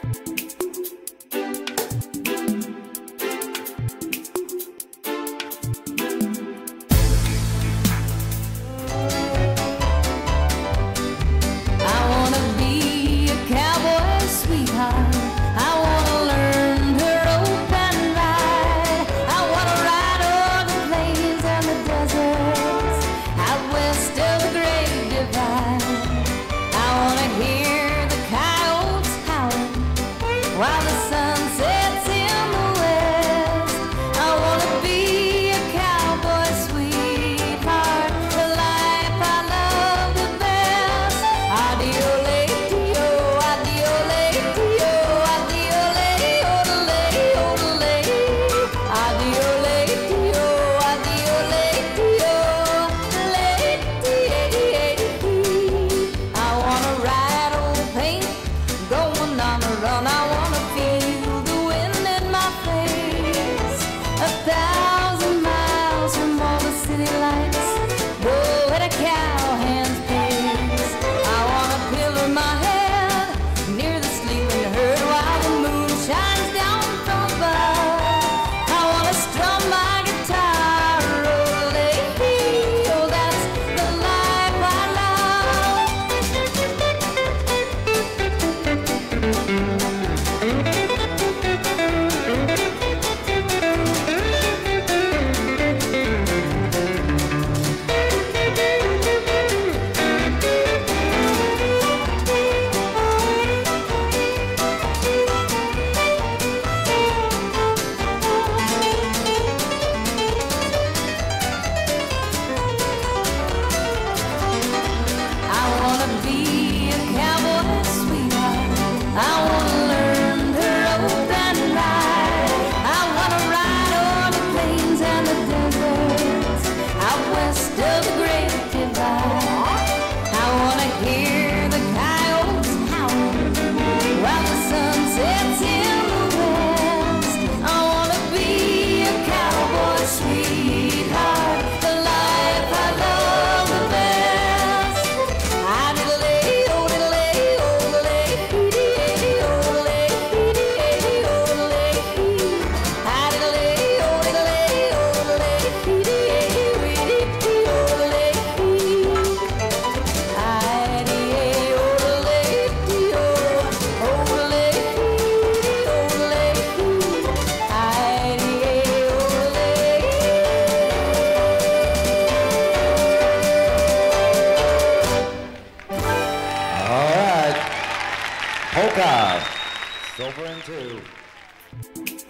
While the sun sets in the west, I wanna be a cowboy sweetheart, the life I love the best. Adio lady, oh, adio lady, oh, adio lady, odele, odele. Adio lady, oh, adio lady, oh, lady. I wanna ride old paint, going on a run. I wanna feel the wind in my face, 1,000 miles from all the city lights, go at a cowhand's pace. I wanna pillow my head near the sleeping herd while the moon shines down from above. I wanna strum my guitar, oh lady, oh that's the life I love. I wanna be a cowboy sweetheart. I wanna learn to rope and ride. I wanna ride on the plains and the deserts out west of the Great Divide. I wanna hear the coyotes howl while the sun sets in the west. I wanna be a cowboy sweetheart, the life I love the best. All right, polka, silver and two.